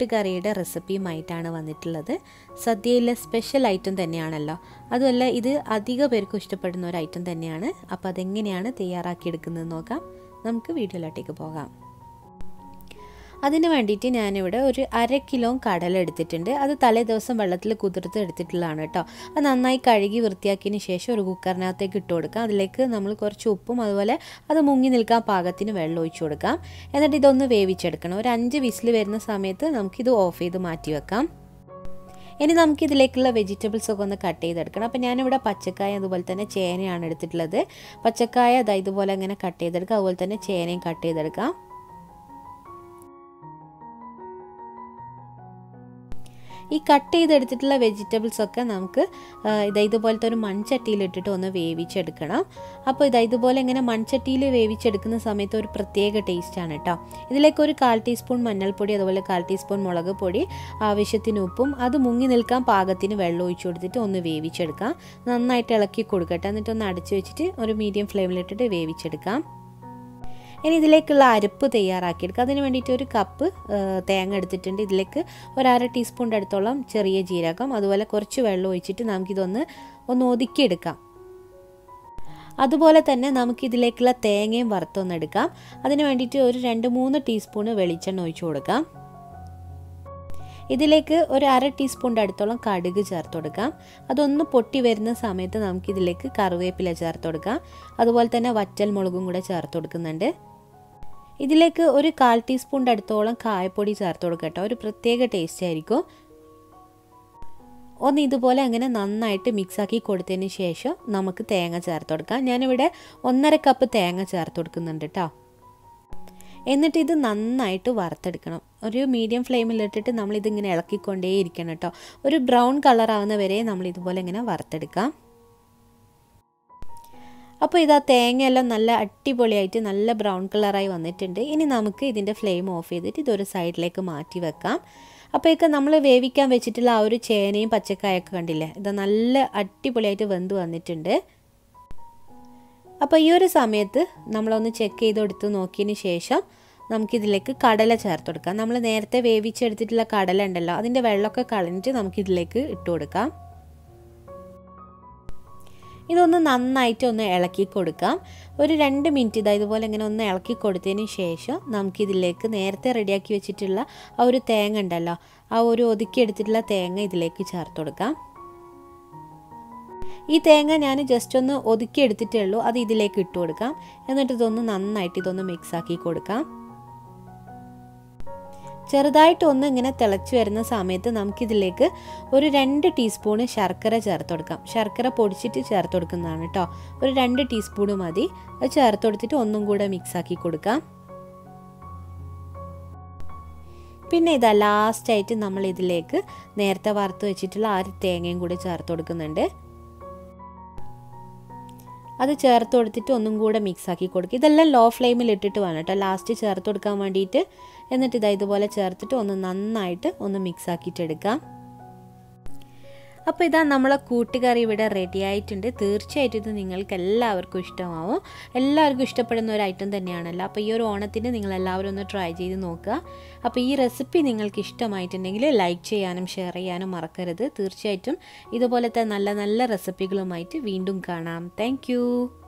കൂട്ടുകറിയുടെ റെസിപ്പിയുമായിട്ടാണ് വന്നിട്ടുള്ളത്. സദ്യയിലെ special item തന്നെയാണല്ലോ. അതുമല്ല ഇത് അധിക പേർക്കും ഇഷ്ടപ്പെടുന്ന ഒരു ഐറ്റം തന്നെയാണ്. അപ്പോൾ അതെങ്ങനെയാണ് തയ്യാറാക്കിയെടുക്കുന്നത് നോക്കാം. നമുക്ക് വീഡിയോയിലോട്ടേക്ക് പോകാം. അതിന് വേണ്ടിയിട്ട് ഞാനിവിടെ ഒരു 1/2 കിലോ കടല എടുത്തിട്ടുണ്ട്. അത് തലേ ദിവസം വെള്ളത്തിൽ കുതിർത്ത് എടുത്തിട്ടുള്ളതാണ് കേട്ടോ. അത് നന്നായി കഴുകി വൃത്തിയാക്കിയതിന് ശേഷം ഒരു കുക്കറിനകത്തേക്ക് ഇട്ട് കൊടുക്കാം. അതിലേക്ക് നമ്മൾ കുറച്ച് ഉപ്പും അതുപോലെ അത് മുങ്ങി നിൽക്കാൻ പാകത്തിന് വെള്ളം ഒഴിച്ചു കൊടുക്കാം. എന്നിട്ട് ഇതൊന്ന് വേവിച്ചെടുക്കണം. ഒരു 5 വിസിൽ വരുന്ന സമയത്ത് നമുക്കിത് ഓഫ് ചെയ്ത് മാറ്റി വെക്കാം. ഇനി നമുക്കിതിലേക്കുള്ള വെജിറ്റബിൾസ് ഒക്കെ ഒന്ന് കട്ട് ചെയ്തെടുക്കണം. അപ്പോൾ ഞാനിവിടെ പച്ചക്കായ അതുപോലെ തന്നെ ചേനയാണ് എടുത്തിട്ടുള്ളത്. പച്ചക്കായ ഇതുപോലെ അങ്ങനെ കട്ട് ചെയ്തെടുക്കാം. അതുപോലെ തന്നെ ചേനയും കട്ട് ചെയ്തെടുക്കാം. ഈ കട്ട് ചെയ്തെടുത്തിട്ടുള്ള വെജിറ്റബിൾസ് ഒക്കെ നമുക്ക് ഇതുപോലത്തെ ഒരു മൺചട്ടിയിലിട്ടിട്ട് ഒന്ന് വേവിച്ചെടുക്കണം. അപ്പോൾ ഇതുപോലെ ഇങ്ങനെ മൺചട്ടിയിൽ വേവിച്ചെടുക്കുന്ന സമയത്ത് ഒരു പ്രത്യേക ടേസ്റ്റാണ് കേട്ടോ. ഇതിലേക്ക് ഒരു 1/4 ടീസ്പൂൺ മഞ്ഞൾപ്പൊടി അതുപോലെ 1/4 ടീസ്പൂൺ മുളക് പൊടി, ആവശ്യത്തിന് ഉപ്പും, അത് മുങ്ങി നിൽക്കാൻ പാകത്തിന് വെള്ളം ഒഴിച്ചു കൊടുത്തിട്ട് ഒന്ന് വേവിച്ചെടുക്കാം. നന്നായിട്ട് ഇളക്കി കൊടുക്കട്ടെ. എന്നിട്ട് ഒന്ന് അടച്ചു വെച്ചിട്ട് ഒരു മീഡിയം ഫ്ലെയിമിലിട്ടിട്ട് വേവിച്ചെടുക്കാം. ഇനി ഇതിലേക്കുള്ള അരപ്പ് തയ്യാറാക്കിയെടുക്കുക. അതിന് വേണ്ടിയിട്ട് ഒരു കപ്പ് തേങ്ങ എടുത്തിട്ടുണ്ട്. ഇതിലേക്ക് ഒരു 1/2 ടീസ്പൂണിൻ്റെ അടുത്തോളം ചെറിയ ജീരകം, അതുപോലെ കുറച്ച് വെള്ളം ഒഴിച്ചിട്ട് നമുക്കിതൊന്ന് ഒതുക്കിയെടുക്കാം. അതുപോലെ തന്നെ നമുക്കിതിലേക്കുള്ള തേങ്ങയും വറുത്തൊന്നെടുക്കാം. അതിന് വേണ്ടിയിട്ട് ഒരു 2-3 ടീസ്പൂണ് വെളിച്ചെണ്ണ ഒഴിച്ചു കൊടുക്കാം. ഇതിലേക്ക് ഒരു 1/2 ടീസ്പൂണിൻ്റെ അടുത്തോളം കടുക് ചേർത്ത് കൊടുക്കാം. അതൊന്ന് പൊട്ടി വരുന്ന സമയത്ത് നമുക്കിതിലേക്ക് കറിവേപ്പില ചേർത്ത് കൊടുക്കാം. അതുപോലെ തന്നെ വറ്റൽ മുളകും കൂടെ ചേർത്ത് കൊടുക്കുന്നുണ്ട്. ഇതിലേക്ക് ഒരു 1/4 ടീസ്പൂണിൻ്റെ അടുത്തോളം കായപ്പൊടി ചേർത്ത് കൊടുക്കാം കേട്ടോ. ഒരു പ്രത്യേക ടേസ്റ്റ് ആയിരിക്കും. ഒന്ന് ഇതുപോലെ അങ്ങനെ നന്നായിട്ട് മിക്സാക്കി കൊടുത്തതിന് ശേഷം നമുക്ക് തേങ്ങ ചേർത്ത് കൊടുക്കാം. ഞാനിവിടെ 1.5 കപ്പ് തേങ്ങ ചേർത്ത് കൊടുക്കുന്നുണ്ട് കേട്ടോ. എന്നിട്ട് ഇത് നന്നായിട്ട് വറുത്തെടുക്കണം. ഒരു മീഡിയം ഫ്ലെയിമിലിട്ടിട്ട് നമ്മളിതിങ്ങനെ ഇളക്കിക്കൊണ്ടേയിരിക്കണം കേട്ടോ. ഒരു ബ്രൗൺ കളറാവുന്ന വരെ നമ്മളിതുപോലെ ഇങ്ങനെ വറുത്തെടുക്കാം. അപ്പോൾ ഇതാ തേങ്ങയെല്ലാം നല്ല അടിപൊളിയായിട്ട് നല്ല ബ്രൗൺ കളറായി വന്നിട്ടുണ്ട്. ഇനി നമുക്ക് ഇതിൻ്റെ ഫ്ലെയിം ഓഫ് ചെയ്തിട്ട് ഇതൊരു സൈഡിലേക്ക് മാറ്റി വെക്കാം. അപ്പോഴേക്ക് നമ്മൾ വേവിക്കാൻ വെച്ചിട്ടുള്ള ആ ഒരു ചേനയും പച്ചക്കായൊക്കെ കണ്ടില്ലേ, ഇത് നല്ല അടിപൊളിയായിട്ട് വെന്ത് വന്നിട്ടുണ്ട്. അപ്പോൾ ഈ ഒരു സമയത്ത് നമ്മളൊന്ന് ചെക്ക് ചെയ്തെടുത്ത് നോക്കിയതിന് ശേഷം നമുക്കിതിലേക്ക് കടല ചേർത്ത് കൊടുക്കാം. നമ്മൾ നേരത്തെ വേവിച്ചെടുത്തിട്ടുള്ള കടല ഉണ്ടല്ലോ, അതിൻ്റെ വെള്ളമൊക്കെ കളഞ്ഞിട്ട് നമുക്കിതിലേക്ക് ഇട്ട് കൊടുക്കാം. ഇതൊന്ന് നന്നായിട്ട് ഒന്ന് ഇളക്കി കൊടുക്കാം. ഒരു 2 മിനിറ്റ് ഇതുപോലെ ഇങ്ങനെ ഒന്ന് ഇളക്കി കൊടുത്തതിന് ശേഷം നമുക്കിതിലേക്ക് നേരത്തെ റെഡിയാക്കി വെച്ചിട്ടുള്ള ആ ഒരു തേങ്ങ ഉണ്ടല്ലോ, ആ ഒരു ഒതുക്കിയെടുത്തിട്ടുള്ള തേങ്ങ ഇതിലേക്ക് ചേർത്ത് കൊടുക്കാം. ഈ തേങ്ങ ഞാൻ ജസ്റ്റ് ഒന്ന് ഒതുക്കിയെടുത്തിട്ടേ ഉള്ളൂ. അത് ഇതിലേക്ക് ഇട്ട് കൊടുക്കാം. എന്നിട്ട് ഇതൊന്ന് നന്നായിട്ട് ഇതൊന്ന് മിക്സാക്കി കൊടുക്കാം. ചെറുതായിട്ടൊന്ന് ഇങ്ങനെ തിളച്ച് വരുന്ന സമയത്ത് നമുക്കിതിലേക്ക് ഒരു 2 ടീസ്പൂണ് ശർക്കര ചേർത്ത് കൊടുക്കാം. ശർക്കര പൊടിച്ചിട്ട് ചേർത്ത് കൊടുക്കുന്നതാണ് കേട്ടോ. ഒരു 2 ടീസ്പൂണ് മതി. അത് ചേർത്ത് കൊടുത്തിട്ട് ഒന്നും കൂടെ മിക്സാക്കി കൊടുക്കാം. പിന്നെ ഇതാ ലാസ്റ്റായിട്ട് നമ്മൾ ഇതിലേക്ക് നേരത്തെ വറുത്ത് വെച്ചിട്ടുള്ള ആ ഒരു തേങ്ങയും കൂടി ചേർത്ത് കൊടുക്കുന്നുണ്ട്. അത് ചേർത്ത് കൊടുത്തിട്ട് ഒന്നും കൂടെ മിക്സാക്കി കൊടുക്കുക. ഇതെല്ലാം ലോ ഫ്ലെയിമിൽ ഇട്ടിട്ട് വേണം കേട്ടോ ലാസ്റ്റ് ചേർത്ത് കൊടുക്കാൻ വേണ്ടിയിട്ട്. എന്നിട്ട് ഇതുപോലെ ചേർത്തിട്ട് ഒന്ന് നന്നായിട്ട് ഒന്ന് മിക്സാക്കിയിട്ടെടുക്കാം. അപ്പോൾ ഇതാ നമ്മളെ കൂട്ടുകറി ഇവിടെ റെഡി ആയിട്ടുണ്ട്. തീർച്ചയായിട്ടും ഇത് നിങ്ങൾക്ക് എല്ലാവർക്കും ഇഷ്ടമാവും. എല്ലാവർക്കും ഇഷ്ടപ്പെടുന്ന ഒരു ഐറ്റം തന്നെയാണല്ലോ. അപ്പോൾ ഈ ഒരു ഓണത്തിന് നിങ്ങളെല്ലാവരും ഒന്ന് ട്രൈ ചെയ്ത് നോക്കുക. അപ്പോൾ ഈ റെസിപ്പി നിങ്ങൾക്ക് ഇഷ്ടമായിട്ടുണ്ടെങ്കിൽ ലൈക്ക് ചെയ്യാനും ഷെയർ ചെയ്യാനും മറക്കരുത്. തീർച്ചയായിട്ടും ഇതുപോലത്തെ നല്ല നല്ല റെസിപ്പികളുമായിട്ട് വീണ്ടും കാണാം. താങ്ക്